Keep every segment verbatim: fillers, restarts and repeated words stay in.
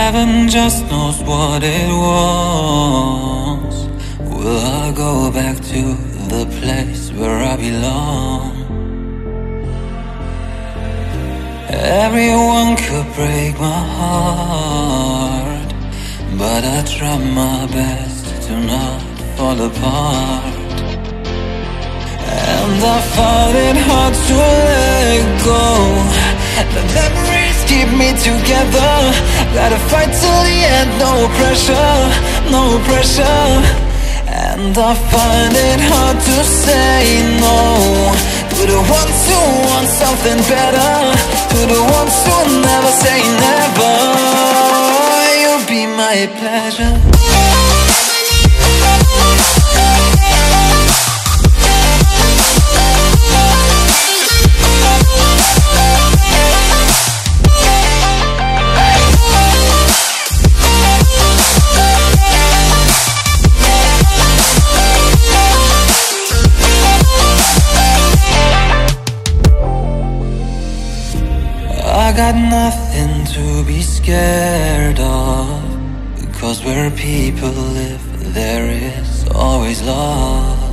Heaven just knows what it was. Will I go back to the place where I belong? Everyone could break my heart, but I try my best to not fall apart. And I find it hard to let go. The memories keep me together. Gotta fight till the end, no pressure, no pressure. And I find it hard to say no to the ones who want something better, to the ones who never say never. You'll be my pleasure. I got nothing to be scared of, because where people live, there is always love.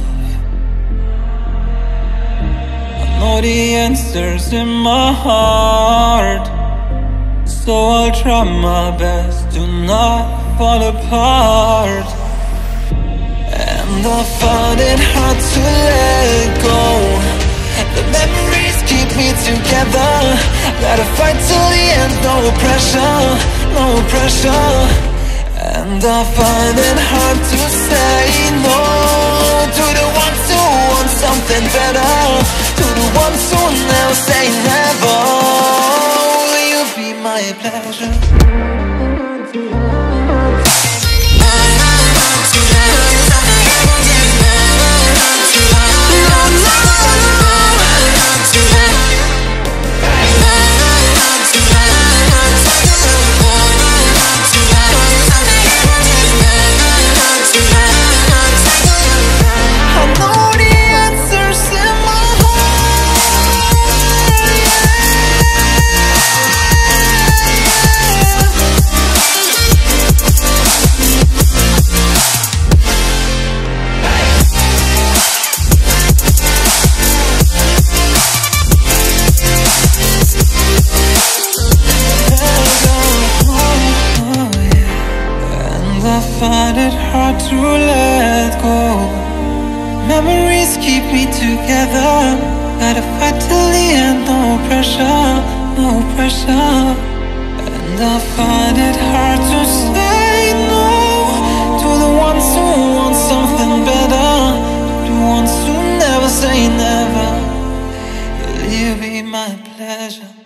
I know the answers in my heart, so I'll try my best to not fall apart. And I find it hard to let go. The memories keep me together. Gotta fight till the end, no pressure, no pressure. And I find it hard to say no to the ones who want something better, to the ones who never say never. Will you be my pleasure? I find it hard to let go. Memories keep me together. Gotta fight till the end, no pressure, no pressure. And I find it hard to say no to the ones who want something better, to the ones who never say never. Will you be my pleasure?